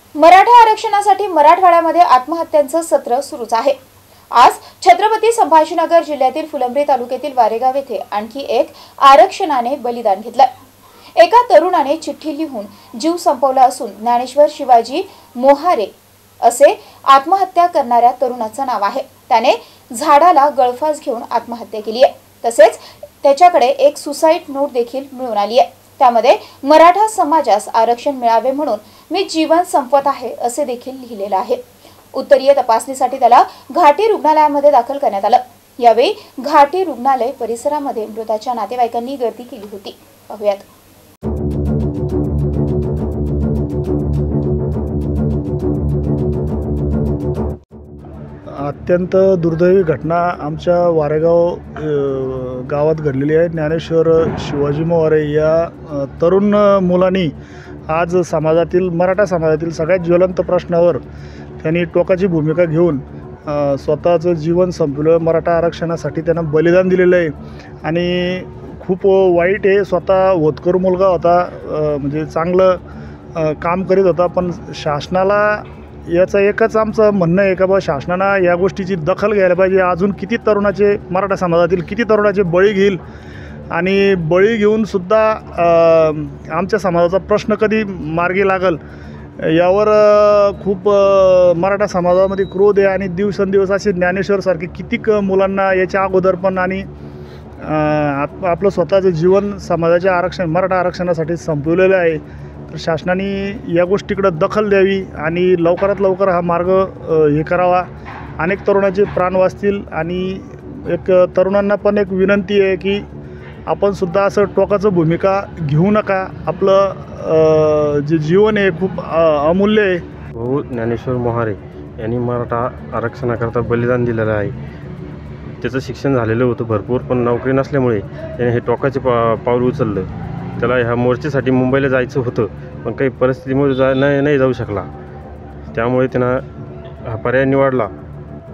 मराठा आरक्षणासाठी मराठवाड्यामध्ये आत्महत्यांचं सत्र सुरूच आहे। आज छत्रपती संभाजीनगर जिल्ह्यातील फुलंब्री तालुक्यातील वारेगाव येथे आणखी एक आरक्षणाने बलिदान घेतलं। एका तरुणाने चिठ्ठी लिहून जीव संपवला असून ज्ञानेश्वर शिवाजी मोहारे असे आत्महत्या करणाऱ्या तरुणाचं नाव आहे। त्याने झाडाला गळफास घेऊन आत्महत्या केली आहे। तसेच त्याच्याकडे एक सुसाईड नोट देखील मिळून आली आहे। त्यामध्ये मराठा समाजास आरक्षण मिळावे म्हणून मी जीवन संपवत आहे असे देखील लिहिलेलं आहे। उत्तरीय तपासणीसाठी त्याला घाटी रुग्णालयामध्ये दाखल करण्यात आलं। यावेळी घाटी रुग्णालय परिसरामध्ये मृताच्या नातेवाईकांनी गर्दी केली होती। पाहूयात। अत्यंत दुर्दैवी घटना आमच्या वारेगाव गावात घडलेली आहे। ज्ञानेश्वर शिवाजी मोहारे या तरुण मुलांनी आज मराठा समाजातील सगळ्यात ज्वलंत प्रश्नावर त्यांनी टोकाची भूमिका घेऊन स्वतःचं जीवन संपवलं। मराठा आरक्षणासाठी त्यांना बलिदान दिलेलं आहे आणि खूप वाईट आहे। स्वतः होतकरू मुलगा होता, म्हणजे चांगलं काम करीत होता, पण शासनाला याचं एकच आमचं म्हणणं आहे का बा शासनानं या गोष्टीची दखल घ्यायला पाहिजे। अजून किती तरुणाचे मराठा समाजातील किती तरुणाचे बळी घेईल आणि बळी घेऊन सुद्धा आमच्या समाजाचा प्रश्न कधी मार्गी लागल यावर खूप मराठा समाजामध्ये क्रोध आहे। आणि दिवसेंदिवस असे ज्ञानेश्वरसारखे कितीक मुलांना याच्या अगोदर पण आणि आपलं स्वतःचं जीवन समाजाच्या मराठा आरक्षणासाठी संपवलेलं आहे। तर शासनाने या गोष्टीकडे दखल द्यावी आणि लवकरात लवकर हा मार्ग हे करावा। अनेक तरुणाचे प्राण वाचतील आणि एक तरुणांना पण एक विनंती आहे की आपण सुद्धा असं टोकाचं भूमिका घेऊ नका। आपलं जे जीवन आहे खूप अमूल्य आहे। भाऊ ज्ञानेश्वर मोहारे यांनी मराठा आरक्षणाकरता बलिदान दिलेलं आहे। त्याचं शिक्षण झालेलं होतं भरपूर, पण नोकरी नसल्यामुळे त्याने हे टोकाचे पाऊल उचललं। त्याला ह्या मोर्चेसाठी मुंबईला जायचं होतं, पण काही परिस्थितीमुळे नाही जाऊ शकला। त्यामुळे त्यानं हा पर्याय निवडला